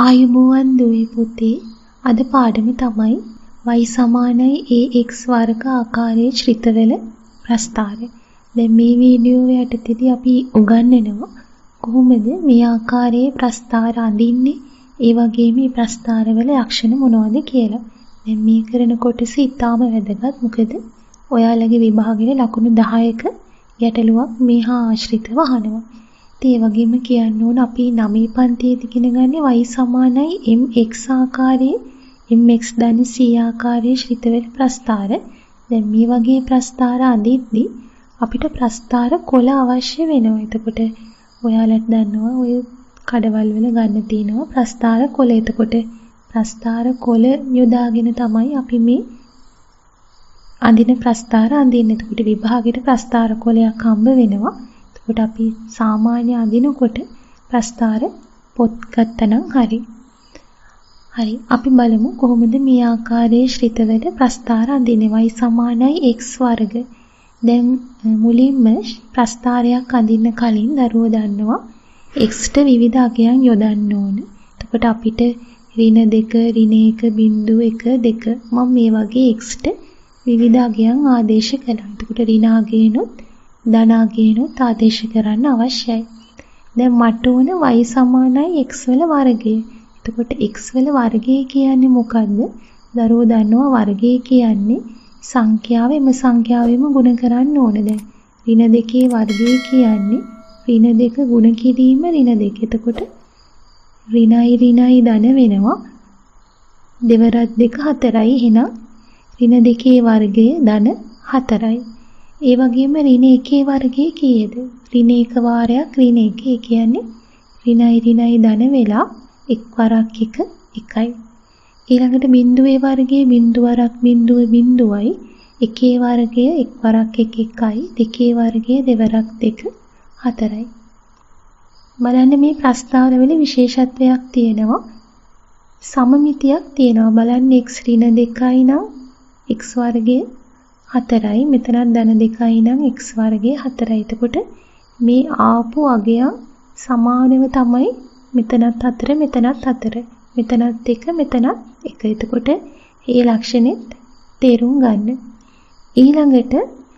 ආයුබෝවන් දුවේ පුතේ අද පාඩම තමයි y සමානයි ax වර්ග ආකාරයේ ශ්‍රිතවල ප්‍රස්ථාරය. දැන් මේ වීඩියෝ යටතේදී අපි උගන්වනවා කොහොමද මේ ආකාරයේ ප්‍රස්ථාර අඳින්නේ, ඒ වගේම මේ ප්‍රස්ථාරවල ලක්ෂණ මොනවද කියලා. දැන් මේ කරන කොටස ඉතාම වැදගත්. මොකද ඔයාලගේ විභාගයේ ලකුණු 10ක ගැටලුවක් මේ හා ආශ්‍රිතව අහනවා. ඒ වගේම කියන්න ඕන අපි 9 පන්තියේදී ඉගෙන ගන්නේ y සමානයි mx ආකාරයේ mx ධන c ආකාරයේ ශ්‍රිතවල ප්‍රස්ථාර. දැන් මේ වගේ ප්‍රස්ථාර අඳිද්දී අපිට ප්‍රස්ථාර කොළ අවශ්‍ය වෙනවා. එතකොට ඔයාලට දන්නවා ඔය කඩවල් වල ගන්න තියෙනවා ප්‍රස්ථාර කොළ. එතකොට ප්‍රස්ථාර කොළ යොදාගෙන තමයි අපි මේ අඳින ප්‍රස්ථාර අඳින්නේ. එතකොට විභාගයට ප්‍රස්ථාර කොළයක් හම්බ වෙනවා. එතකොට අපි සාමාන්‍ය අඳිනකොට ප්‍රස්ථාර පොත් ගත්තනම් හරි. අපි බලමු කොහොමද මේ ආකාරයේ ශ්‍රිතවල ප්‍රස්ථාර අඳින්නේ. y සමානයි x වර්ග. දැන් මුලින්ම ප්‍රස්ථාරයක් අඳින්න කලින් දරුවෝ දන්නවා x ට විවිධ අගයන් යොදන්න ඕන. එතකොට අපිට ඍණ 2, ඍණ 1, බිංදුව 1, 2 මම මේ වගේ x ට විවිධ අගයන් ආදේශ කළා. එතකොට ඍණ අගයනොත් ධන අගයනොත් ආදේශ කරන්න අවශ්‍යයි. දැන් මට ඕන y සමානයි x වල වර්ගය. එතකොට x වල වර්ගය කියන්නේ මොකද්ද? දරුවෝ දන්නවා වර්ගය කියන්නේ සංඛ්‍යාව එම සංඛ්‍යාවෙම ගුණ කරන්න ඕන. දැන් ඍණ 2 වර්ගය කියන්නේ ඍණ 2 ගුණ කිරීම ඍණ 2. එතකොට ඍණයි ඍණයි ධන වෙනවා. දෙවරක් 2 4යි. එහෙනම් ඍණ 2 වර්ගය ධන 4යි. ඒ වගේම ඍණ 1 වර්ගය කීයද? ඍණ 1 වාරයක් ඍණ 1. ඒ කියන්නේ ඍණයි ඍණයි ධන වෙලා 1 වරක් 1 1යි. ඊළඟට බිංදුවේ වර්ගයේ බිංදුවරක් බිංදුව බිංදුවයි. 1 වර්ගය 1 වරක් 1 1යි. 2 වර්ගය දෙවරක් 2 4යි. බලන්න මේ ප්‍රස්ථාරවල විශේෂත්වයක් තියෙනවා. සමමිතියක් තියෙනවා. බලන්න x ඍණ 2යි නම් x වර්ගය 4යි. මෙතනත් ධන 2යි නම් x වර්ගය 4යි. එතකොට මේ ආපු අගයන් සමානව තමයි මෙතනත් 4 මෙතනත් 4 මෙතනත් 1 මෙතනත් 1. එතකොට මේ ලක්ෂණෙත් තේරුම් ගන්න. ඊළඟට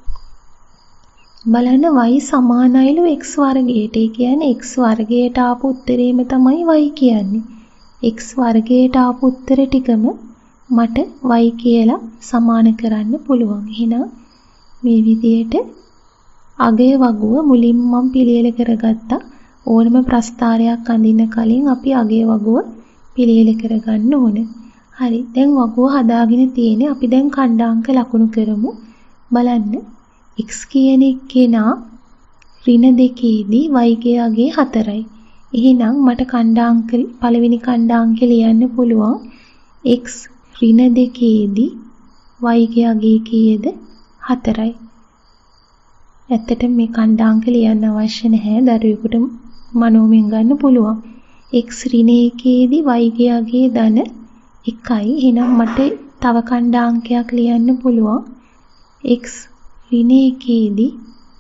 බලන්න y සමානයිලු x වර්ගයට. ඒ කියන්නේ x වර්ගයට ආපු උත්තරේම තමයි y කියන්නේ. x වර්ගයට ආපු උත්තර ටිකම මට y කියලා සමාන කරන්න පුළුවන්. එහෙනම් මේ විදිහට අගය වගුව මුලින්ම මම පිළියෙල කරගත්තා. ඕනම ප්‍රස්ථාරයක් අඳින්න කලින් අපි අගය වගුව පිළියෙල කරගන්න ඕන. හරි. දැන් වගුව හදාගෙන තියෙන්නේ. අපි දැන් ඛණ්ඩාංක ලකුණු කරමු. බලන්න x කියන එකේනා ඍණ 2ේදී y ගේ අගය 4යි. එහෙනම් මට ඛණ්ඩාංක පළවෙනි ඛණ්ඩාංකය ලියන්න පුළුවන් x ඍණ 2ේදී y ගේ අගය කීයද? 4යි. ඇත්තටම මේ ඛණ්ඩාංක ලියන්න අවශ්‍ය නැහැ. දරුවෙකුට මනෝමයෙන් ගන්න පුළුවන්. x ඍණ 1ේදී y ගේ අගය ධන 1යි. එහෙනම් මට තව ඛණ්ඩාංකයක් ලියන්න පුළුවන්. x ඍණ 1ේදී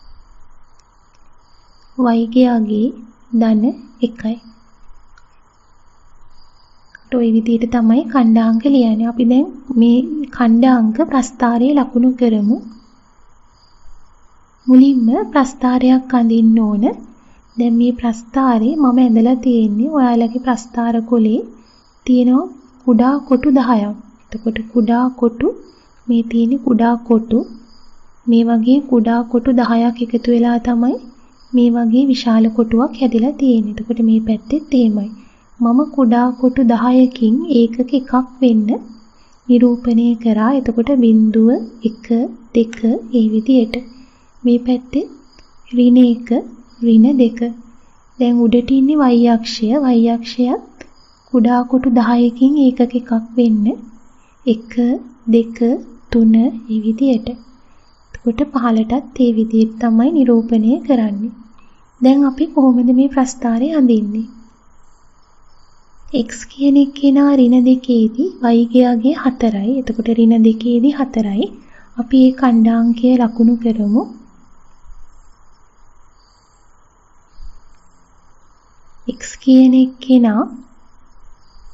y ගේ අගය ධන 1යි. ඔය විදිහට තමයි ඛණ්ඩාංක ලියන්නේ. අපි දැන් මේ ඛණ්ඩාංක ප්‍රස්ථාරයේ ලකුණු කරමු. මුලින්ම ප්‍රස්ථාරයක් අඳින්න ඕන. දැන් මේ ප්‍රස්ථාරේ මම ඇඳලා තියෙන්නේ ඔයාලගේ ප්‍රස්ථාර කොලේ තියෙනවා කුඩා කොටු 10ක්. එතකොට කුඩා කොටු මේ තියෙන කුඩා කොටු මේ වගේ කුඩා කොටු 10ක් එකතු වෙලා තමයි මේ වගේ විශාල කොටුවක් හැදිලා තියෙන්නේ. එතකොට මේ පැත්තෙත් එහෙමයි. මම කුඩා කොටු 10කින් ඒකක එකක් වෙන්න නිරූපණය කරා. එතකොට බිංදුව 1 2 ඒ විදිහට. මේ පැත්තේ ඍණ 1 ඍණ 2. දැන් උඩට ඉන්නේ y අක්ෂය. y අක්ෂයත් කුඩා කොටු 10කින් ඒකක එකක් වෙන්න 1 2 3 ඒ විදිහට. එතකොට පහළටත් ඒ විදිහට තමයි නිරූපණය කරන්නේ. දැන් අපි කොහොමද මේ ප්‍රස්ථාරය අඳින්නේ? x කියන එකේ නා ඍණ 2ේදී y ගේ අගය 4යි. එතකොට ඍණ 2ේදී 4යි. අපි මේ ඛණ්ඩාංකය ලකුණු කරමු. x කියන එකේ නා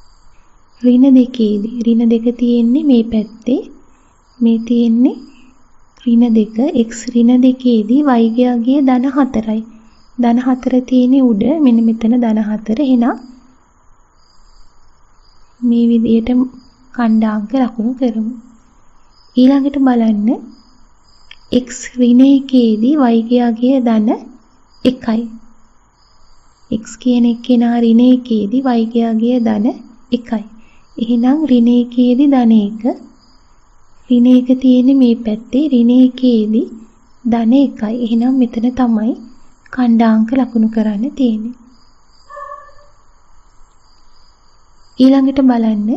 ඍණ දෙකේදී ඍණ දෙක තියෙන්නේ මේ පැත්තේ. මේ තියෙන්නේ ඍණ දෙක. x ඍණ දෙකේදී y ධන 4යි. ධන 4 තියෙන්නේ උඩ. මෙන්න මෙතන ධන 4. එහෙනම් මේ විදිහට ඛණ්ඩාංක ලකුණු කරමු. ඊළඟට බලන්න x ඍණ එකේදී y ධන 1යි. x කියන එක්කෙනා ඍණ එකේදී y ධන 1යි. එහෙනම් ඍණ එකේදී ධන 1. ඍණ එක තියෙන්නේ මේ පැත්තේ. ඍණ එකේදී ධන 1යි. එහෙනම් මෙතන තමයි ඛණ්ඩාංක ලකුණු කරන්න තියෙන්නේ. ඊළඟට බලන්න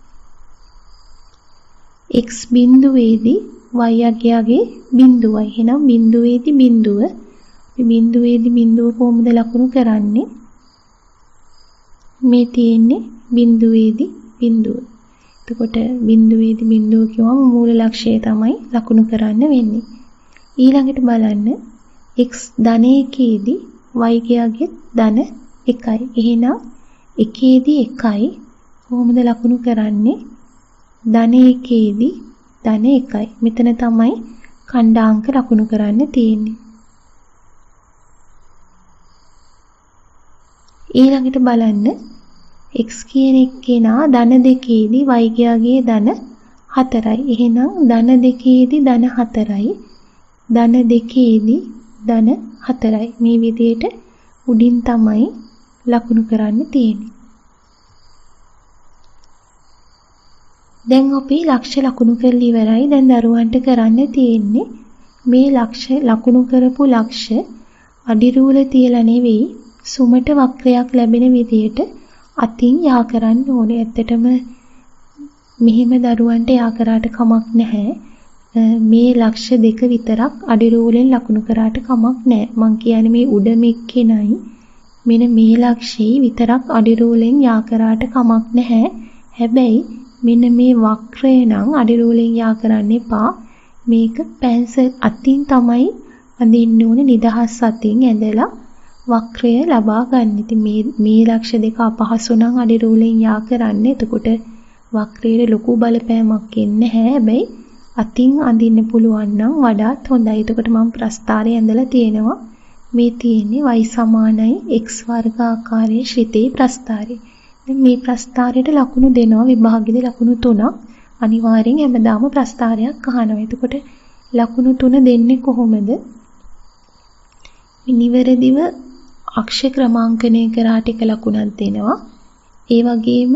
x බිඳුවේදී y බිඳුවයි. එහෙනම් බිඳුවේදී බිඳුව. බිඳුවේදී බිඳුව කොහොමද ලකුණු කරන්නේ? මේ තියෙන්නේ බිඳුවේදී බිඳුව. එතකොට බිඳුවේදී බිඳුව කියවම මූල ලක්ෂය තමයි ලකුණු කරන්න වෙන්නේ. ඊළඟට බලන්න x ධන 1ේදී y ධන 1යි. එහෙනම් 1ේදී 1යි කොහොමද ලකුණු කරන්නේ? ධන 1ේදී ධන 1යි. මෙතන තමයි ඛණ්ඩාංක ලකුණු කරන්න තියෙන්නේ. ඊළඟට බලන්න x කියන එක්කෙනා ධන 2ේදී y ධන 4යි. එහෙනම් ධන 2ේදී ධන 4යි. ධන 2ේදී ධන 4යි. මේ විදිහට උඩින් තමයි ලකුණු කරන්න තියෙන්නේ. දැන් අපි ලක්ෂ ලකුණු කරලා ඉවරයි. දැන් දරුවන්ට කරන්න තියෙන්නේ මේ ලක්ෂ ලකුණු කරපු ලක්ෂ අඩිරූල තියලා නෙවෙයි සුමට වක්‍රයක් ලැබෙන විදිහට අතින් යා කරන්න ඕනේ. ඇත්තටම මෙහිම දරුවන්ට යා කරාට කමක් නැහැ. මේ ලක්ෂ දෙක විතරක් අඩිරූලෙන් ලකුණු කරාට කමක් නැහැ. මං කියන්නේ මේ උඩ මෙක්කෙනයි මෙන්න මේ ලක්ෂේ විතරක් අඩිරූලෙන් යා කරාට කමක් නැහැ. හැබැයි මෙන්න මේ වක්‍රය නම් අඩිරූලෙන් යා කරන්න එපා. මේක පැන්සල් අතින් තමයි අඳින්න ඕනේ. නිදහස් අතින් ඇඳලා වක්‍රය ලබා ගන්න. ඉතින් මේ ලක්ෂ දෙක අපහසු නම් අඩිරූලෙන් යා කරන්න. එතකොට වක්‍රයේ ලොකු බලපෑමක් එන්නේ නැහැ. හැබැයි අතින් අඳින්න පුළුවන් නම් වඩාත් හොඳයි. එතකොට මම ප්‍රස්ථාරය ඇඳලා තියෙනවා. මේ තියෙන්නේ y සමානයි x වර්ග ආකාරයේ ශ්‍රිතේ ප්‍රස්ථාරය. දැන් මේ ප්‍රස්ථාරයට ලකුණු දෙනවා. විභාගෙදී ලකුණු 3ක්. අනිවාර්යෙන් හැමදාම ප්‍රස්ථාරයක් අහනවා. එතකොට ලකුණු 3 දෙන්නේ කොහොමද? නිවැරදිව අක්ෂ ක්‍රමාංකනය කරාට එක ලකුණක් දෙනවා. ඒ වගේම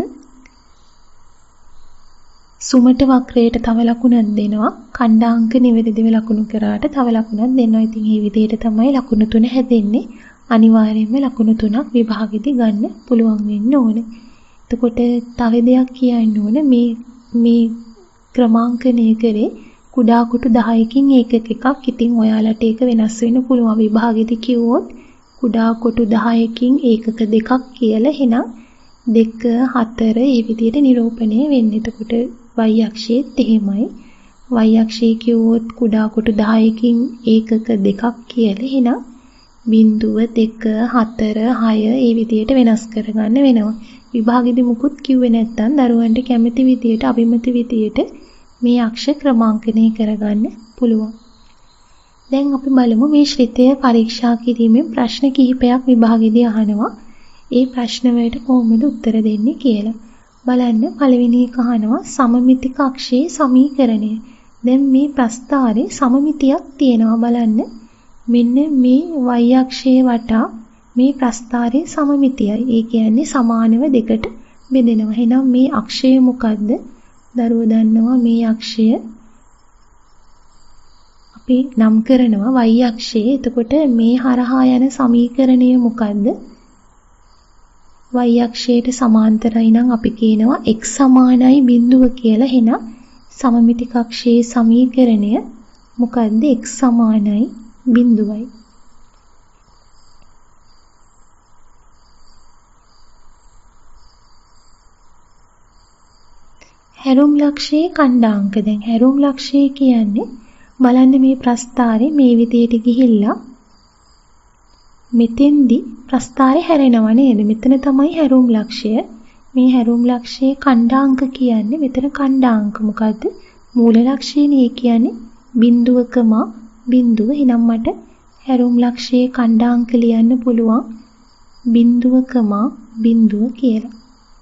සුමට වක්‍රයට තව ලකුණක් දෙනවා. ඛණ්ඩාංක නිවැරදිව ලකුණු කරාට තව ලකුණක් දෙනවා. ඉතින් මේ විදිහට තමයි ලකුණු 3 හැදෙන්නේ. අනිවාර්යයෙන්ම ලකුණු 3ක් විභාගෙදී ගන්න පුළුවන් වෙන්න ඕනේ. එතකොට තව දෙයක් කියන්න ඕනේ මේ ක්‍රමාංකනය කරේ කුඩා කොටු 10කින් ඒකක එකක්. ඉතින් ඔයාලට ඒක වෙනස් වෙන්න පුළුවන්. විභාගෙදී කිව්වොත් කුඩා කොටු 10කින් ඒකක දෙකක් කියලා එහෙනම් 2 4 මේ විදිහට නිරූපණය වෙන්නේ. එතකොට y අක්ෂයේත් එහෙමයි. y අක්ෂයේ කිව්වොත් කුඩා කොටු 10කින් ඒකක දෙකක් කියලා එහෙනම් 0 2 4 6 මේ විදිහට වෙනස් කරගන්න වෙනවා. විභාගෙදී මුකුත් කිව්වේ නැත්නම් දරුවන්ට කැමති විදිහට අභිමත විදිහට මේ අක්ෂ ක්‍රමාංකනය කරගන්න පුළුවන්. දැන් අපි බලමු මේ ශ්‍රිතය පරීක්ෂා කිරීමෙන් ප්‍රශ්න කිහිපයක් විභාගෙදී අහනවා. ඒ ප්‍රශ්න වලට කොහොමද උත්තර දෙන්නේ කියලා. බලන්න පළවෙනි එක අහනවා සමමිතික අක්ෂයේ සමීකරණය. දැන් මේ ප්‍රස්ථාරේ සමමිතියක් තියෙනවා බලන්න. මෙන්න මේ y අක්ෂයේ වටා මේ ප්‍රස්ථාරේ සමමිතියයි. ඒ කියන්නේ සමානව දෙකට බෙදෙනවා. එහෙනම් මේ අක්ෂය මොකද්ද? දරුවෝ දන්නවා මේ අක්ෂය අපි නම් කරනවා y අක්ෂය. එතකොට මේ හරහා යන සමීකරණය මොකද්ද? y අක්ෂයට සමාන්තරයි නම් අපි කියනවා x සමානයි බිඳුව කියලා. එහෙනම් සමමිතික අක්ෂයේ සමීකරණය මොකද්ද? x සමානයි බිඳුවයි. හැරුම් ලක්ෂයේ ඛණ්ඩාංක. දැන් හැරුම් ලක්ෂය කියන්නේ බලන්න මේ ප්‍රස්ථාරේ මේ විදිහට ගිහිල්ලා මෙතෙන්දි ප්‍රස්ථාරේ හැරෙනව නේද? මෙතන තමයි හැරුම් ලක්ෂය. මේ හැරුම් ලක්ෂයේ ඛණ්ඩාංක කියන්නේ මෙතන ඛණ්ඩාංක මොකද්ද? මූල ලක්ෂයනේ කියන්නේ බිඳුවකම බිඳුව. එහෙනම් මට හැරුම් ලක්ෂයේ ඛණ්ඩාංක ලියන්න පුළුවන් බිඳුවකම බිඳුව කියලා.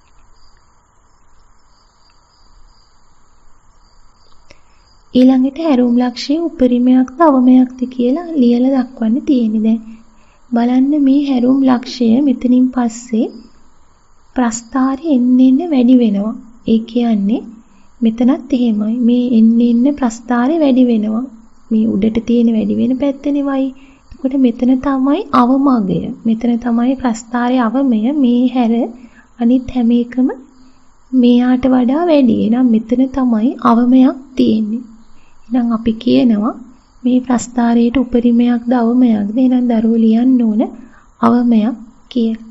ඊළඟට හැරුම් ලක්ෂයේ උපරිමයක්ද අවමයක්ද කියලා ලියලා දක්වන්න තියෙන්නේ. දැන් බලන්න මේ හැරුම් ලක්ෂය මෙතනින් පස්සේ ප්‍රස්ථාරය එන්න වැඩි වෙනවා. ඒ කියන්නේ මෙතනත් එහෙමයි. මේ එන්න ප්‍රස්ථාරය වැඩි වෙනවා. මේ උඩට තියෙන වැඩි වෙන පැත්තනේ y. එතකොට මෙතන තමයි අවමගය. මෙතන තමයි ප්‍රස්ථාරයේ අවමය. මේ හැර අනිත් හැම එකම මෙයාට වඩා වැඩි. එහෙනම් මෙතන තමයි අවමයක් තියෙන්නේ. එහෙනම් අපි කියනවා මේ ප්‍රස්ථාරයට උපරිමයක්ද අවමයක්ද? එහෙනම් දරුවෝ ලියන්න ඕන අවමයක් කියලා.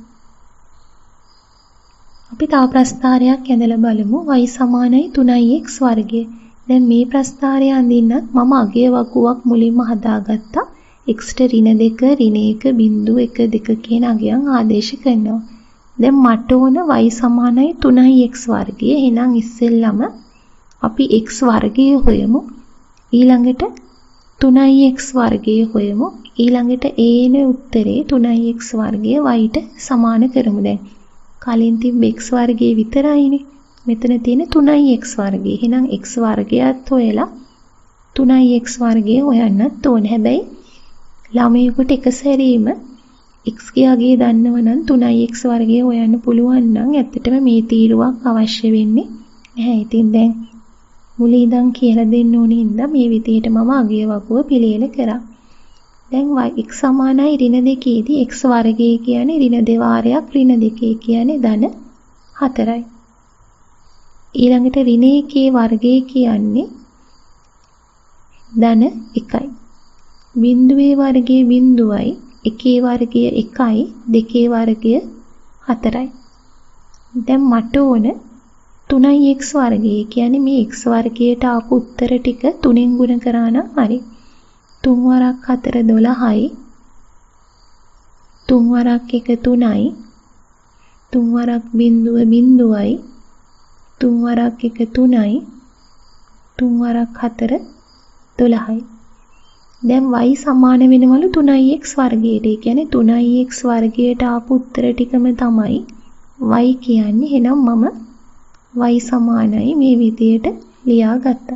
අපි තව ප්‍රස්ථාරයක් ඇඳලා බලමු. y සමානයි 3x වර්ගය. දැන් මේ ප්‍රස්ථාරය අඳින්නත් මම අගය වගුවක් මුලින්ම හදාගත්තා. x ට ඍණ 2 ඍණ 1 බිංදු 1 2 කියන අගයන් ආදේශ කරනවා. දැන් මට ඕන y සමානයි 3x වර්ගය. එහෙනම් ඉස්සෙල්ලම අපි x වර්ගය හොයමු. ඊළඟට 3x වර්ගය හොයමු. ඊළඟට ඒන උත්තරේ 3x වර්ගය y ට සමාන කරමු. දැන් කලින් තිබ්බ x වර්ගයේ විතරයිනේ. මෙතන තියෙන 3x වර්ගය. එහෙනම් x වර්ගයත් හොයලා 3x වර්ගය හොයන්නත් ඕන. හැබැයි ළමයෙකුට එක සැරේම x ගේ අගය දන්නව නම් 3x වර්ගය හොයන්න පුළුවන් නම් ඇත්තටම මේ තීරුවක් අවශ්‍ය වෙන්නේ නැහැ. ඉතින් දැන් මුලින් ඉඳන් කියලා දෙන්න ඕනේ ඉඳන් මේ විදිහට මම අගය වගුව පිළියෙල කරා. දැන් x සමානයි ඍණ 2 දී x වර්ගය කියන්නේ ඍණ 2 වාරයක් ඍණ 2 කියන්නේ ධන 4යි. ඊළඟට ඍණ 1 වර්ගය කියන්නේ ධන 1යි. බිඳුවේ වර්ගය බිඳුවයි, 1 වර්ගය 1යි, 2 වර්ගය 4යි. දැන් මට ඕන 3x වර්ගය කියන්නේ මේ x වර්ගයට ආපු උත්තර ටික 3ෙන් ගුණ කරා නම් හරි. 3 වරක් 4 12යි. 3 වරක් 1 3යි. 3 වරක් බිඳුව බිඳුවයි. 3 වරක් 1 3යි. 3 වරක් 4 12යි. දැන් y සමාන වෙනවලු 3x වර්ගයට. ඒ කියන්නේ 3x වර්ගයට ආපු උත්තර ටිකම තමයි y කියන්නේ. එහෙනම් මම y සමානයි මේ විදියට ලියාගත්තා.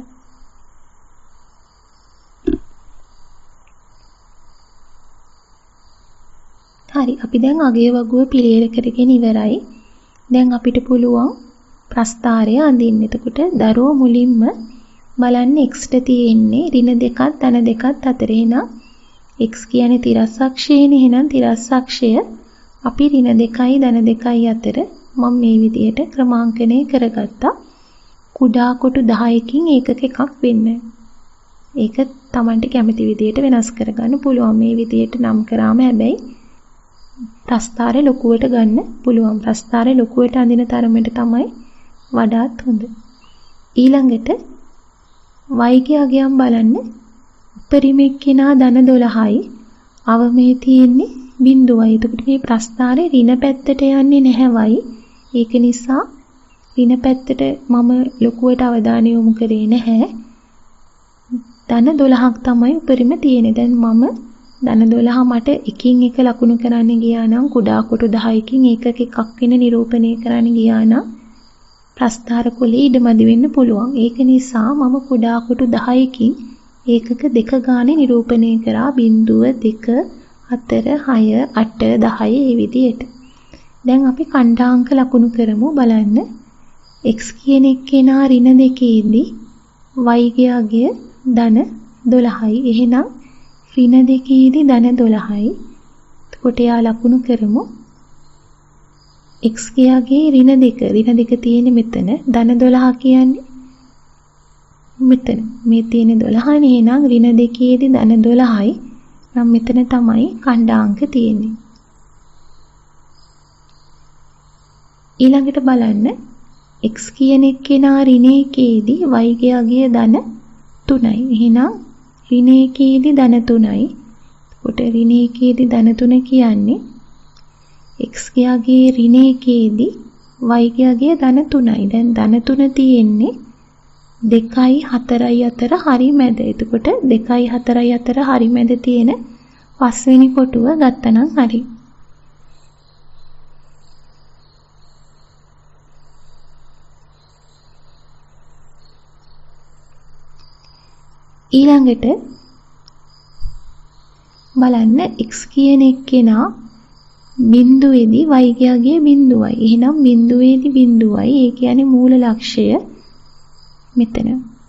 හරි, අපි දැන් අගය වගුව පිළියෙල කරගෙන ඉවරයි. දැන් අපිට පුළුවන් ප්‍රස්ථාරය අඳින්න. එතකොට දරුවෝ මුලින්ම බලන්න x ට තියෙන්නේ ඍණ 2ක් ධන 2ක් අතර. එහෙනම් x කියන්නේ තිරස් අක්ෂයනේ. එහෙනම් තිරස් අක්ෂය අපි ඍණ 2යි ධන 2යි අතර මම මේ විදියට ක්‍රමාංකනය කරගත්තා. කුඩා කොටු 10කින් ඒකක එකක් වෙන්න. ඒක Tamanට කැමති විදියට වෙනස් කරගන්න පුළුවන්. මේ විදියට නම් කරාම හැබැයි ප්‍රස්ථාරය ලොකුවට ගන්න පුළුවන්. ප්‍රස්ථාරය ලොකුවට අඳින තරමට තමයි වඩාත් හොඳ. ඊළඟට y ගේ අගයන් බලන්න. උපරිමෙක් කෙනා ධන 12යි, අවමේ තියෙන්නේ බිඳුවයි. එතකොට මේ ප්‍රස්ථාරේ ඍණ පැත්තට යන්නේ නැහැ y. ඒක නිසා ඍණ පැත්තට මම ලොකුවට අවධානය යොමු කරේ නැහැ. ධන 12ක් තමයි උපරිම තියෙන්නේ. දැන් මම ධන 12 මට එකින් එක ලකුණු කරන්න ගියා නම් කුඩා කොටු 10කින් ඒකක එකක් වෙන නිරූපණය කරන්න ගියා නම් ප්‍රස්ථාර කුලේ ඉඩමදි වෙන්න පුළුවන්. ඒක නිසා මම කුඩා කොටු 10කින් ඒකක දෙක ගානේ නිරූපණය කරා. බිංදුව 2 4 6 8 10 මේ විදිහට. දැන් අපි ඛණ්ඩාංක ලකුණු කරමු. බලන්න x කියන එක්කෙනා ඍණ 2ේදී y ගේ අගය ධන 12යි. එහෙනම් ඍණ 2ේදී ධන 12යි. එතකොට යා ලකුණු කරමු. x ගේ අගය ඍණ 2. ඍණ 2 තියෙන්නේ මෙතන. ධන 12 කියන්නේ මෙතන. මේ තියෙන්නේ 12නේ. එහෙනම් ඍණ 2ේදී ධන 12යි. නම් මෙතන තමයි ඛණ්ඩාංක තියෙන්නේ. ඊළඟට බලන්න x කියන එක්කෙනා ඍණ 1ේදී y ගේ අගය ධන 3යි. එහෙනම් ඍණ 1ේදී ධන 3යි. එතකොට ඍණ 1ේදී ධන 3 කියන්නේ x ගේ අගය ඍණ 1ේදී y ධන 3යි. දැන් ධන 3 තියෙන්නේ 2යි 4යි අතර හරි මැද. එතකොට 2යි 4යි අතර හරි මැද තියෙන පස්වෙනි කොටුව ගත්තනම් හරි. ඊළඟට බලන්න x කියන එක්කෙනා බිඳුවේදී y ගියාගේ බිඳුවයි. එහෙනම් බිඳුවේදී බිඳුවයි. ඒ කියන්නේ මූල ලක්ෂය මෙතන.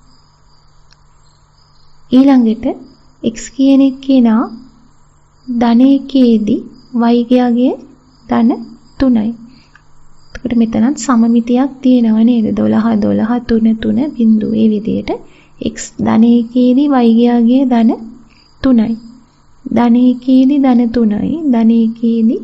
ඊළඟට x කියන එක්කෙනා ධන 1ේදී y ගියාගේ ධන 3යි. එතකොට මෙතනත් සමමිතියක් තියෙනව නේද? 12 12 3 3 බිඳුව. ඒ විදිහට x ධන 1ේදී y ගියාගේ ධන 3යි. ධන 1ේදී ධන 3යි. ධන 1ේදී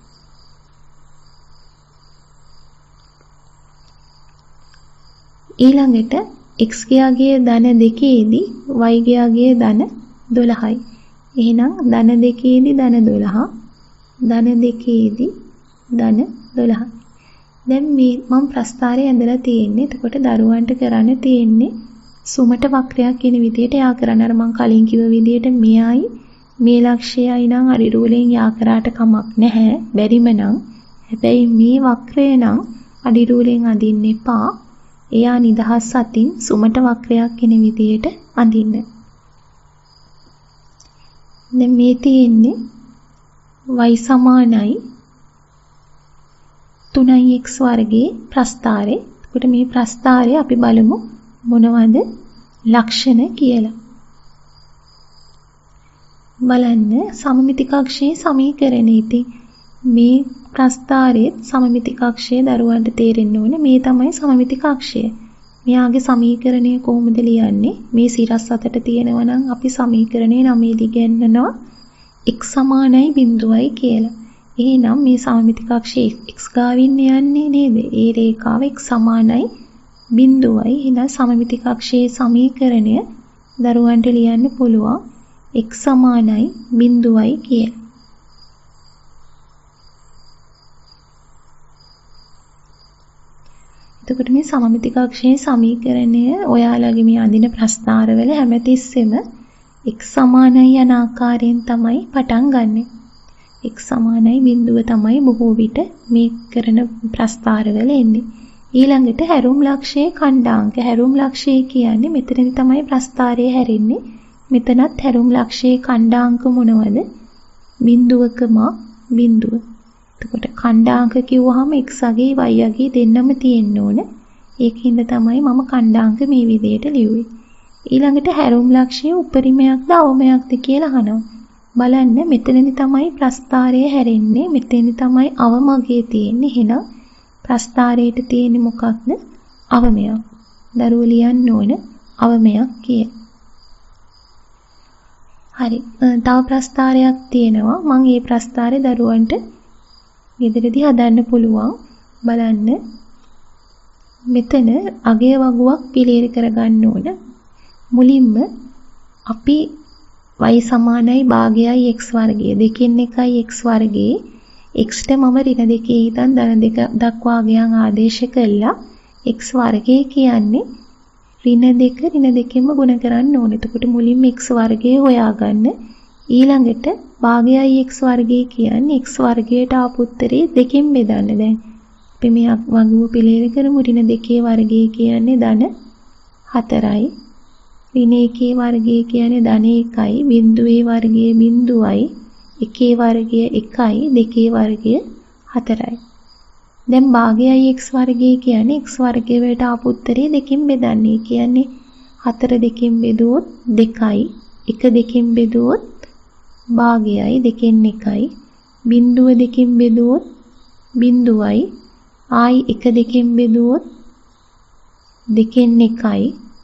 ඊළඟට x ගියාගේ ධන 2ේදී y ගියාගේ ධන 12යි. එහෙනම් ධන 2ේදී ධන 12 ධන 2ේදී ධන 12. දැන් මේ මම ප්‍රස්ථාරය ඇඳලා තියෙන්නේ. එතකොට දරුවන්ට කරන්න තියෙන්නේ සුමට වක්‍රයක් කියන විදිහට යා කරන්න. අර මම කලින් කිව්ව විදිහට මෙයයි මේ ලක්ෂයයි නම් අඩිරුවලෙන් යා කරාට කමක් නැහැ. බැරිම නම්. හැබැයි මේ වක්‍රය නම් අඩිරුවලෙන් අඳින්න එපා. එයා නිදහස් අතින් සුමට වක්‍රයක් කියන විදිහට අඳින්න. දැන් මේ තියෙන්නේ y සමානයි 3x වර්ගයේ ප්‍රස්ථාරය. එතකොට මේ ප්‍රස්ථාරය අපි බලමු මොනවද ලක්ෂණ කියලා. බලන්න සමමිතික අක්ෂයේ සමීකරණය. ඉතින් මේ ප්‍රස්ථාරයේ සමමිතික අක්ෂය දරුවන්ට තේරෙන්න ඕනේ. මේ තමයි සමමිතික අක්ෂය. මෙයාගේ සමීකරණය කොහොමද ලියන්නේ? මේ සිරස් අතට තියෙනවා නම් අපි සමීකරණේ 9 දිගන්නනවා x සමානයි බිඳුවයි කියලා. එහෙනම් මේ සමමිතික අක්ෂයේ x ගාවින් යන්නේ නේද? ඒ රේඛාව x සමානයි බිඳුවයි. එහෙනම් සමමිතික අක්ෂයේ සමීකරණය දරුවන්ට ලියන්න පුළුවන් x සමානයි බිඳුවයි කියලා. එතකොට මේ සමමිතික අක්ෂයේ සමීකරණය ඔයාලගේ මේ අඳින ප්‍රස්ථාරවල හැමතිස්සෙම x සමානයි යන ආකාරයෙන් තමයි පටන් ගන්නෙ. x සමානයි බිඳුව තමයි බොහෝ විට මේ කරන ප්‍රස්ථාරවල එන්නේ. ඊළඟට හැරුම් ලක්ෂයේ ඛණ්ඩාංක. හැරුම් ලක්ෂය කියන්නේ මෙතනදි තමයි ප්‍රස්ථාරය හැරෙන්නේ. මෙතනත් හැරුම් ලක්ෂයේ ඛණ්ඩාංක මොනවද? බිඳුවකම බිඳුව. එතකොට ඛණ්ඩාංක කිව්වහම x අගේ y අගේ දෙන්නම තියෙන්න ඕන. ඒකින්ද තමයි මම ඛණ්ඩාංක මේ විදිහට ලියුවේ. ඊළඟට හැරුම් ලක්ෂයේ උපරිමයක්ද අවමයක්ද කියලා අහනවා. බලන්න මෙතනදි තමයි ප්‍රස්ථාරය හැරෙන්නේ. මෙතනදි තමයි අවමගේ තියෙන්නේ. එහෙනම් ප්‍රස්ථාරයට තියෙන්නේ මොකක්ද? අවමයක්. දරුවෝ ලියන්න ඕන අවමයක් කියලා. හරි. තව ප්‍රස්ථාරයක් තියෙනවා. මම මේ ප්‍රස්ථාරය දරුවන්ට ගෙදරදී හදන්න පුළුවන්. බලන්න මෙතන අගය වගුවක් පිළියෙල කරගන්න ඕන. මුලින්ම අපි y සමානයි භාගයයි x වර්ගය දෙකෙන් එකයි x වර්ගයේ x ට මම ඍණ දෙකේ ඉඳන් ධන දෙක දක්වා ගියන් ආදේශ කළා. x වර්ගය කියන්නේ ඍණ දෙක ඍණ දෙකෙන්ම ගුණ කරන්න ඕනේ. එතකොට මුලින්ම x වර්ගය හොයාගන්න. ඊළඟට භාගයයි x වර්ගය කියන්නේ x වර්ගයට ආපු උත්තරේ දෙකෙන් බෙදන්න. දැන් අපි මේ වගුව පිළියෙල කරමු. ඍණ දෙකේ වර්ගය කියන්නේ ධන 4යි. ඍණ එකේ වර්ගය කියන්නේ ධන 1යි. බිඳුවේ වර්ගය බිඳුවයි. එකේ වර්ගය 1යි. දෙකේ වර්ගය 4යි. දැන් භාගයයි x වර්ගය කියන්නේ x වර්ගයට ආපු උත්තරේ දෙකෙන් බෙදන්නේ. කියන්නේ 4 දෙකෙන් බෙදුවොත් 2යි. 1 දෙකෙන් බෙදුවොත් භාගයයි දෙකෙන් එකයි. බිඳුව දෙකෙන් බෙදුවොත් බිඳුවයි. ආයි 1 දෙකෙන් බෙදුවොත් දෙකෙන් එකයි.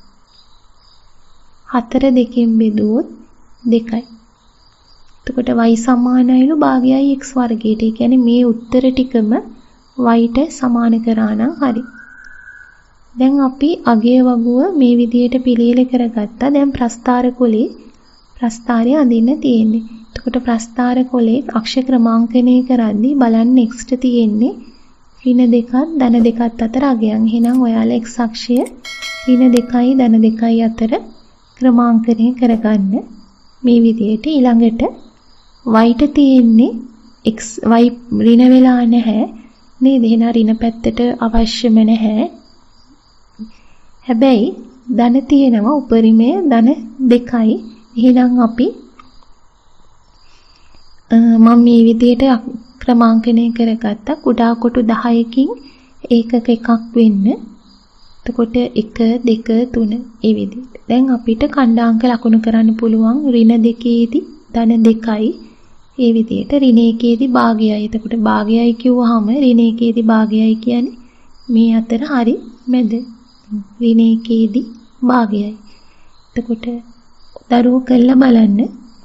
4 දෙකෙන් බෙදුවොත් 2යි. එතකොට y සමානයිලු භාගයයි x වර්ගයට. ඒ කියන්නේ මේ උත්තර ටිකම y ට සමාන කරා නම් හරි. දැන් අපි අගය වගුව මේ විදිහට පිළියෙල කරගත්තා. දැන් ප්‍රස්ථාර කොලේ ප්‍රස්ථාරය අඳින්න තියෙන්නේ. එතකොට ප්‍රස්ථාර කොලේ අක්ෂ ක්‍රමාංකනය කරද්දී බලන්න x ට තියෙන්නේ ඍණ 2ත් ධන 2ත් අතර අගයන්. එහෙනම් ඔයාලා x අක්ෂය ඍණ 2යි ධන 2යි අතර ක්‍රමාංකණය කරගන්න. මේ විදිහට ඊළඟට y ට තියෙන්නේ x y ඍණ වෙලා නැහැ නේද? එහෙනම් ඍණ පැත්තට අවශ්‍යම නැහැ. හැබැයි ධන තියෙනවා උපරිමය ධන 2යි. එහෙනම් අපි මම මේ විදිහට ක්‍රමාංකණය කරගත්තා. කුඩා කොටු 10කින් ඒකක එකක් වෙන්න. එතකොට 1 2 3 ඒ විදිහට. දැන් අපිට ඛණ්ඩාංක ලකුණු කරන්න පුළුවන් ඍණ 2ේදී ධන 2යි. ඒ විදිහට ඍණ 1ේදී භාගයයි. එතකොට භාගයයි කිව්වහම ඍණ 1ේදී භාගයයි කියන්නේ මේ අතර හරි මැද. ඍණ 1ේදී භාගයයි. එතකොට දරුවෝ කළා බලන්න.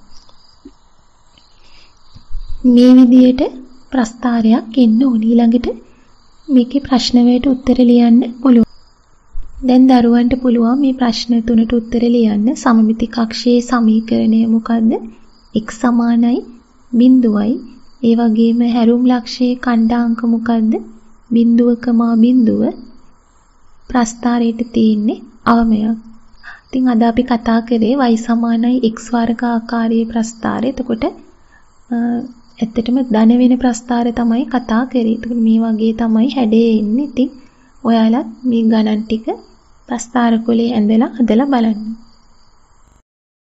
මේ විදිහට ප්‍රස්තාරයක් එන්න ඕනේ. ඊළඟට මේකේ ප්‍රශ්න වලට උත්තර ලියන්න පුළුවන්. දැන් දරුවන්ට පුළුවන් මේ ප්‍රශ්න තුනට උත්තර ලියන්න. සමමිති කක්ෂයේ සමීකරණය මොකද්ද? x සමානයි බිඳුවයි. ඒ වගේම හැරුම් ලක්ෂයේ ඛණ්ඩාංක මොකද්ද? බිඳුවකමා බිඳුව. ප්‍රස්තාරයට තියෙන්නේ අවමයක්. ඉතින් අද අපි කතා කරේ y සමානයි x වර්ග ආකාරයේ ප්‍රස්තාරය. එතකොට ඇත්තටම ධන වෙන ප්‍රස්තාරය තමයි කතා කරේ. එතකොට මේ වගේ තමයි හැඩේ එන්නේ. ඉතින් ඔයාලත් මේ ගණන් ටික ප්‍රස්තාර කොලේ ඇඳලා හදලා බලන්න.